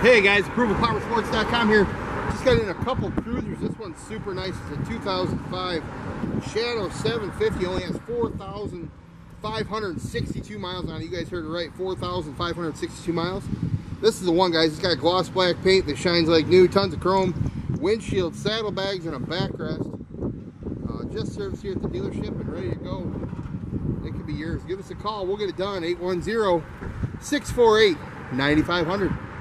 Hey guys, ApprovalPowerSports.com here. Just got in a couple cruisers. This one's super nice. It's a 2005 Shadow 750. Only has 4,562 miles on it. You guys heard it right, 4,562 miles. This is the one, guys. It's got gloss black paint that shines like new, tons of chrome, windshield, saddlebags, and a backrest. Just serviced here at the dealership and ready to go. It could be yours. Give us a call. We'll get it done. 810-648-9500.